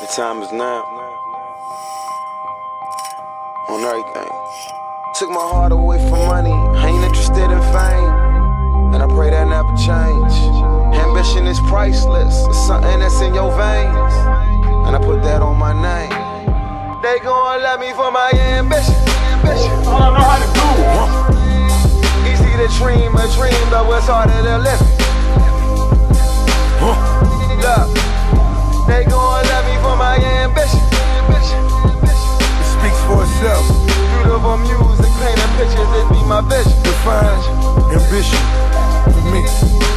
time is now. On everything. Took my heart away from money, ain't interested in fame. And I pray that never change. Ambition is priceless, it's something that's in your veins. And I put that on my name. They gon' love me for my ambition. All I know how to do. Easy to dream a dream, but what's harder to live it? Look, they gon' love me for my ambition. It speaks for itself. Beautiful music, painting pictures, it be my vision. Define ambition for me.